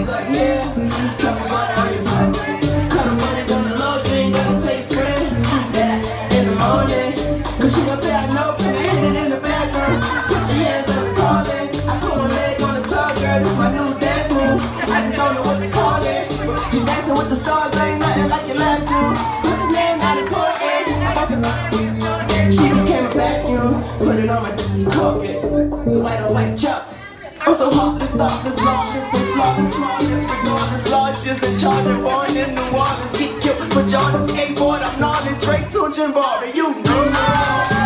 like, yeah. Drop your money on your body. Cut the money on the low, you ain't gotta take friend. That in the morning. Cause she gon' say I know, can I hit it in the bathroom? Put your hands on the toilet. I put my leg on the tub, girl, this my new dance move. I just don't know what to call it. You dancing with the stars, ain't nothing like your last dude. What's his name, not important. I bust it. She became a vacuum, put it on my carpet. The white on white chop. I'm so heartless, thoughtless, lawless, and flawless, smallest, regardless, largest, and charging, born in New Orleans, get killed for Jordan, skateboard, I'm gnarly, Drake, Tunch, and Barbie, you know.